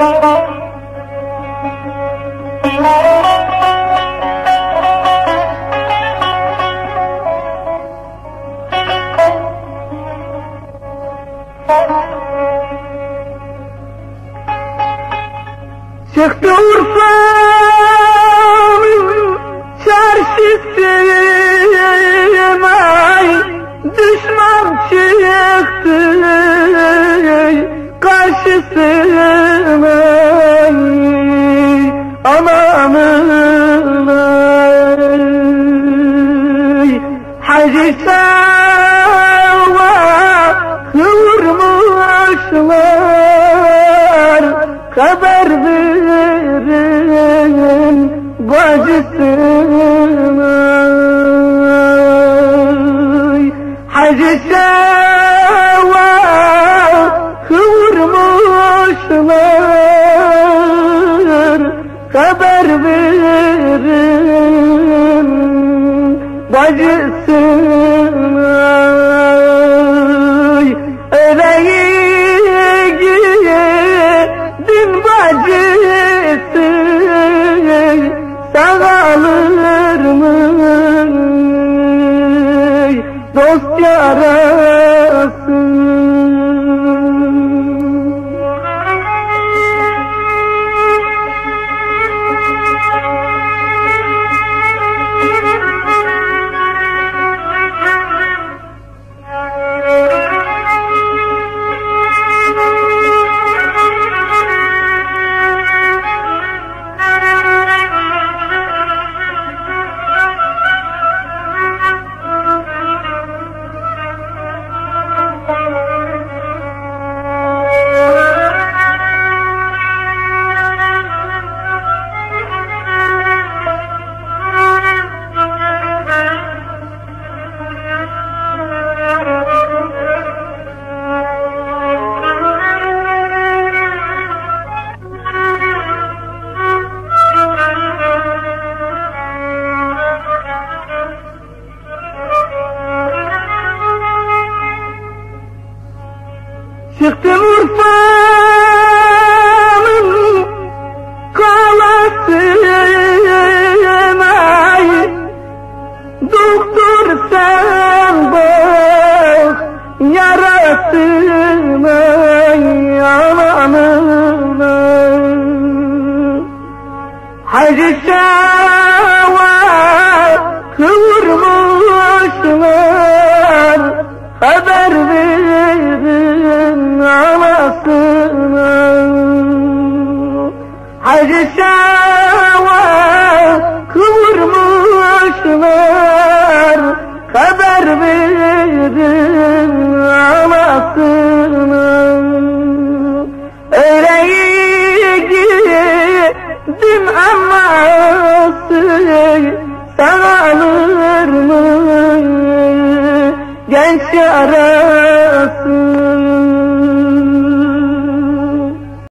Çıktı Urfa'nın çarşısına, düşman çıktı karşısına. Amanın Hacı Sava kıvırmışlar, haber verin bacısına. Hacı Sava kıvırmışlar, haber verin bacısına. Din bacısı sağalır mı dost yarası? Çıktım Urfa'nın kalasına, doktor sen bak yarasına. Amanına Hacı Sava kıvırmışlar, haber verin anasına. Hacı Sava kıvırmışlar, haber verin anasına. Öyle yiğidim anası sağalır mı genç yara?